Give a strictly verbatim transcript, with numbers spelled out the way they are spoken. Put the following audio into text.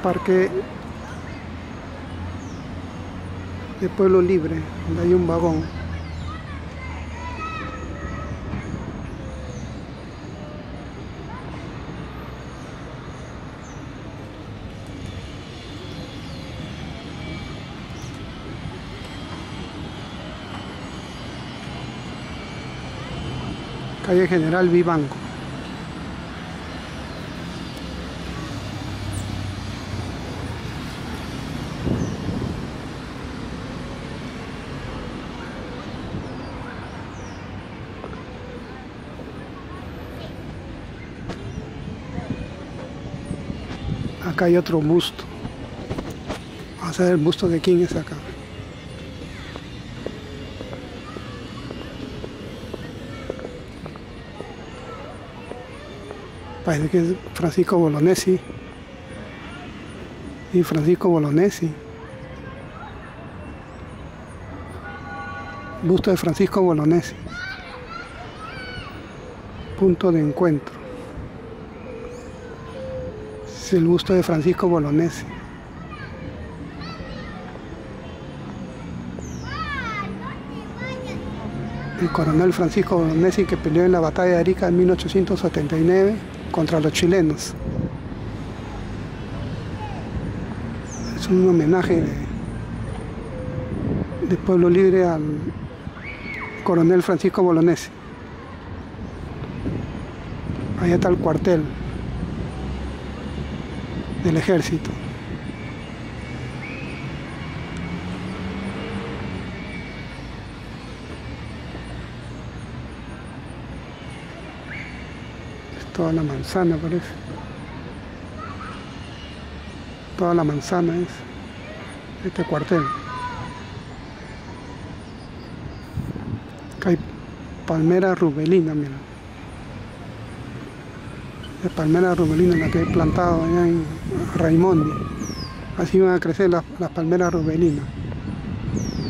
parque de Pueblo Libre, donde hay un vagón. Calle General Vivanco. Acá hay otro busto. Vamos a ver el busto de quién es acá. Parece que es Francisco Bolognesi. Y Francisco Bolognesi. Busto de Francisco Bolognesi. Punto de encuentro. Es el busto de Francisco Bolognesi. El coronel Francisco Bolognesi, que peleó en la batalla de Arica en mil ochocientos setenta y nueve contra los chilenos. Es un homenaje de, de Pueblo Libre al coronel Francisco Bolognesi. Allá está el cuartel del ejército. Toda la manzana parece. Toda la manzana es este cuartel. Acá hay palmera rubelina, mira. Es palmera rubelina la que he plantado allá en Raimondi. Así van a crecer las, las palmeras rubelinas.